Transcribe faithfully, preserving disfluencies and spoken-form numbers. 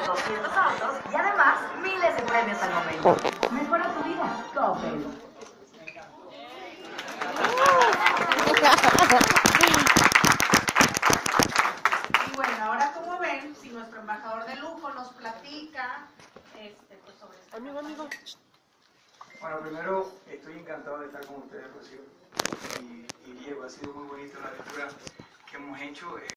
otros doscientos autos y además miles de premios al momento. Mejora tu vida, Coppel. Y bueno, ahora como ven, si nuestro embajador de lujo nos platica este, pues sobre esta Amigo, amigo. Bueno, primero estoy encantado de estar con ustedes, Rocío y, y Diego. Ha sido muy bonita la aventura que hemos hecho.